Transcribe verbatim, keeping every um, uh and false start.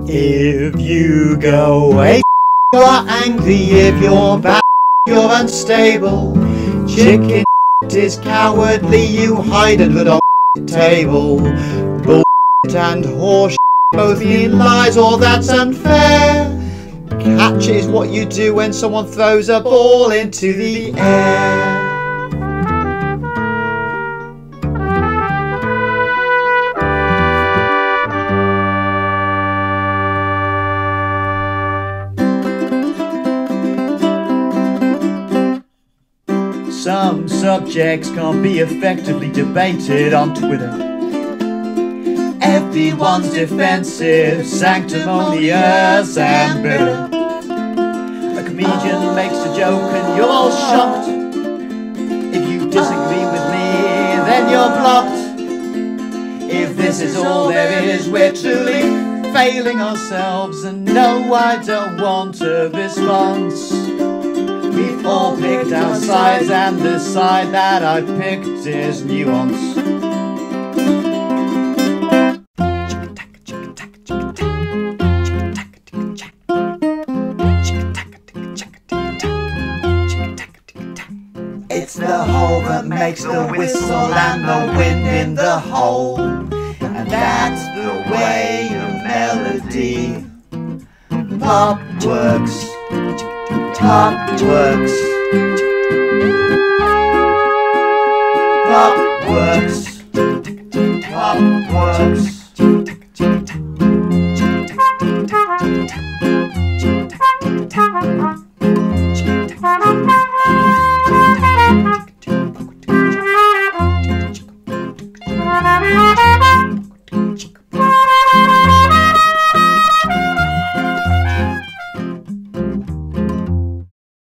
If you go away, you're angry. If you're bad, you're unstable. Chicken is cowardly, you hide under the table. Bullshit and horse both mean lies, or that's unfair. Catch is what you do when someone throws a ball into the air. Some subjects can't be effectively debated on Twitter. Everyone's defensive, sanctimonious and bitter. A comedian makes a joke and you're all shocked. If you disagree with me, then you're blocked. If this is all there is, we're truly failing ourselves. And no, I don't want a response. We've all picked our sides, and the side that I picked is nuance. It's the hole that makes the whistle and the wind in the hole. And that's the way a melody pop works. Pop works. Pop works.